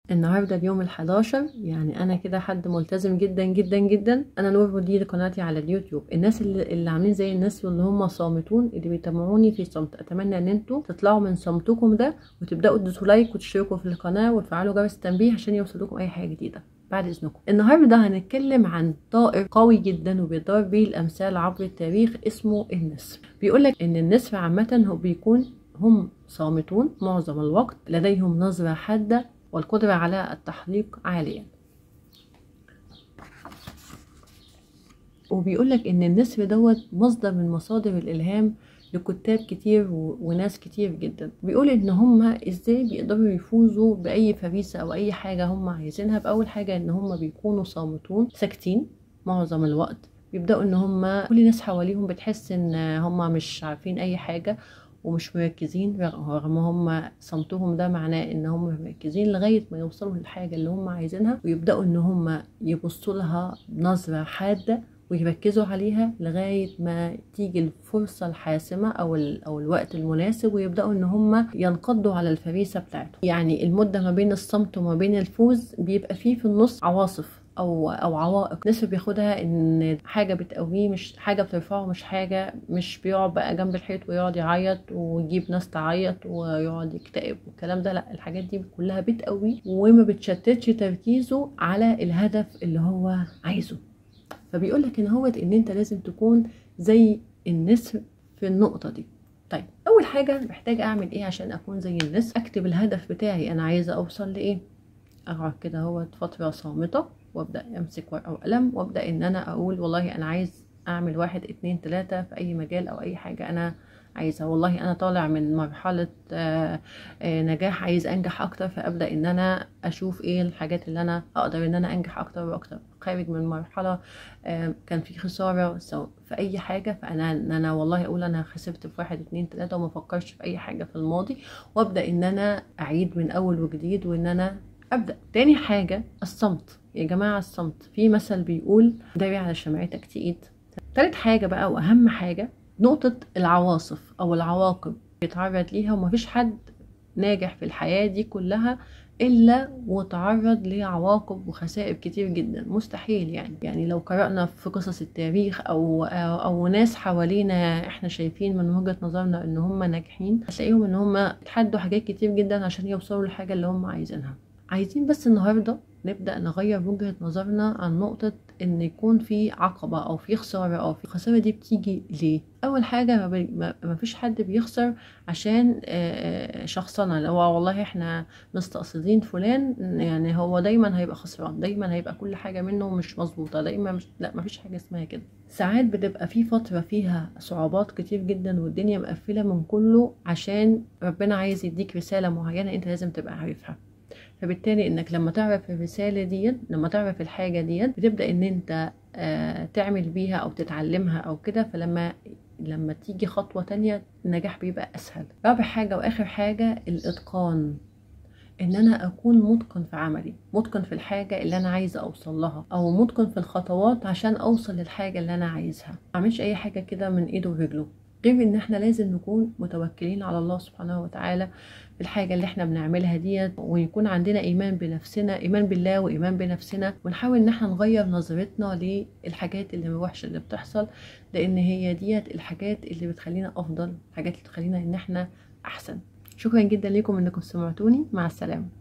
النهارده اليوم ال11، يعني انا كده حد ملتزم جدا جدا جدا. انا نور، دي قناتي على اليوتيوب. الناس اللي عاملين زي الناس اللي هم صامتون اللي بيتابعوني في صمت، اتمنى ان انتوا تطلعوا من صمتكم ده وتبداوا تدوسوا لايك وتشتركوا في القناه وتفعلوا جرس التنبيه عشان يوصلكم اي حاجه جديده. بعد اذنكم، النهارده هنتكلم عن طائر قوي جدا وبيضرب بيه الامثال عبر التاريخ، اسمه النسر. بيقولك ان النسر عامه هو بيكون هم صامتون معظم الوقت، لديهم نظره حاده والقدرة على التحليق عاليا. وبيقولك ان النسر دوت مصدر من مصادر الالهام لكتاب كتير وناس كتير جدا. بيقول ان هما ازاي بيقدروا يفوزوا باي فريسة او اي حاجة هما عايزينها. باول حاجة ان هما بيكونوا صامتون ساكتين معظم الوقت. بيبدأوا ان هما كل الناس حواليهم بتحس ان هما مش عارفين اي حاجة ومش مركزين، رغم هم صمتهم ده معناه ان هم مركزين لغايه ما يوصلوا للحاجه اللي هم عايزينها، ويبداوا ان هم يبصوا لها بنظره حاده ويركزوا عليها لغايه ما تيجي الفرصه الحاسمه او الوقت المناسب، ويبداوا ان هم ينقضوا على الفريسه بتاعتهم. يعني المده ما بين الصمت وما بين الفوز بيبقى فيه في النص عواصف او عوائق نسر بياخدها، ان حاجه بتقويه مش حاجه بترفعه، مش حاجه، مش بيقعد بقى جنب الحيط ويقعد يعيط ويجيب ناس تعيط ويقعد يكتئب والكلام ده. لا، الحاجات دي كلها بتقويه وما بتشتتش تركيزه على الهدف اللي هو عايزه. فبيقولك ان انت لازم تكون زي النسر في النقطه دي. طيب، اول حاجه محتاجه اعمل ايه عشان اكون زي النسر؟ اكتب الهدف بتاعي، انا عايزه اوصل لايه. اقعد كده هو فتره صامته وابدا امسك ورقه وقلم وابدا ان انا اقول والله انا عايز اعمل 1 2 3 في اي مجال او اي حاجه انا عايزها. والله انا طالع من مرحله نجاح، عايز انجح اكتر، فابدا ان انا اشوف ايه الحاجات اللي انا اقدر ان انا انجح اكتر واكتر. خارج من مرحله كان في خساره في اي حاجه، فانا والله اقول انا خسرت في 1 2 3 وما فكرش في اي حاجه في الماضي، وابدا ان انا اعيد من اول وجديد وان انا ابدا. تاني حاجه الصمت يا جماعه. الصمت، في مثل بيقول داري على شمعتك تقيد. تالت حاجه بقى واهم حاجه نقطه العواصف او العواقب بيتعرض ليها، ومفيش حد ناجح في الحياه دي كلها الا وتعرض لعواقب وخسائر كتير جدا. مستحيل يعني لو قرأنا في قصص التاريخ او ناس حوالينا احنا شايفين من وجهة نظرنا ان هم ناجحين، هتلاقيهم ان هم اتحدوا حاجات كتير جدا عشان يوصلوا للحاجة اللي هم عايزينها. عايزين بس النهاردة نبدأ نغير وجهة نظرنا عن نقطة ان يكون في عقبة او في خسارة او في خسارة. دي بتيجي ليه؟ اول حاجة ما فيش حد بيخسر عشان شخصنا، لو والله احنا مستقصدين فلان، يعني هو دايما هيبقى خسران، دايما هيبقى كل حاجة منه مش مظبوطة، دايما مش، لا، مفيش حاجة اسمها كده. ساعات بتبقى في فترة فيها صعوبات كتير جدا والدنيا مقفلة من كله عشان ربنا عايز يديك رسالة معينة انت لازم تبقى عارفها. فبالتالي انك لما تعرف الرسالة ديت، لما تعرف الحاجة ديت، بتبدأ ان انت تعمل بيها او تتعلمها او كده. لما تيجي خطوة تانية النجاح بيبقى اسهل. رابع حاجة واخر حاجة الاتقان، ان انا اكون متقن في عملي، متقن في الحاجة اللي انا عايزة اوصل لها، او متقن في الخطوات عشان اوصل للحاجة اللي انا عايزها. ما اعملش اي حاجة كده من ايده ورجله. غير ان احنا لازم نكون متوكلين على الله سبحانه وتعالى في الحاجة اللي احنا بنعملها ديت، ويكون عندنا ايمان بنفسنا، ايمان بالله وايمان بنفسنا، ونحاول ان احنا نغير نظرتنا للحاجات اللي وحشة اللي بتحصل، لان هي ديت الحاجات اللي بتخلينا افضل، الحاجات اللي بتخلينا ان احنا احسن. شكرا جدا لكم انكم سمعتوني. مع السلامة.